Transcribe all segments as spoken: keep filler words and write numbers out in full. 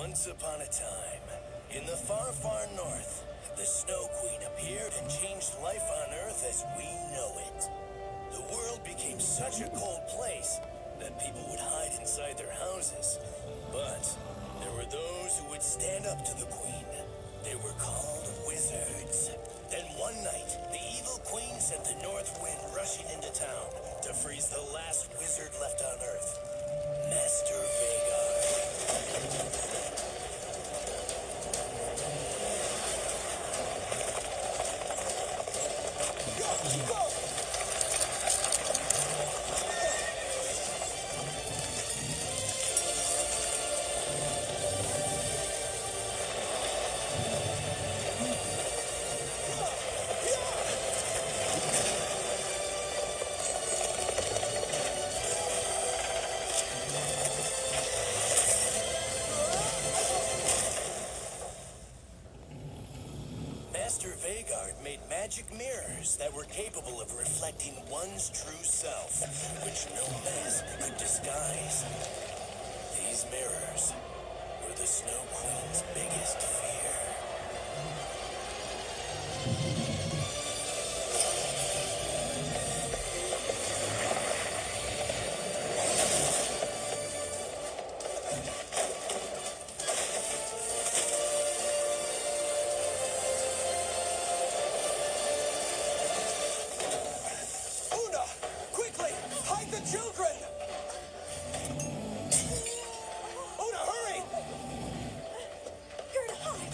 Once upon a time, in the far, far north, the Snow Queen appeared and changed life on Earth as we know it. The world became such a cold place that people would hide inside their houses. But there were those who would stand up to the Queen. They were called wizards. Then one night, the evil Queen sent the North Wind rushing into town to freeze the last wizard left on Earth, Master Vhagar. Master Vhagar made magic mirrors that were capable of reflecting one's true self, which no mask could disguise. These mirrors were the Snow Queen's biggest fear. Children! Una, hurry! You're hot.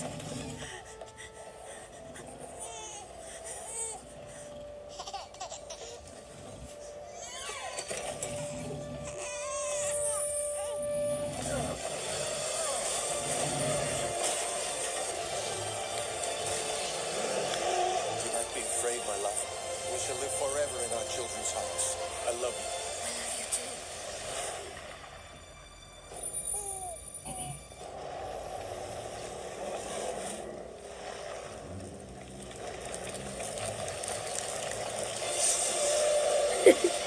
Do not be afraid, my love. We shall live forever in our children's hearts. I love you. Hehehe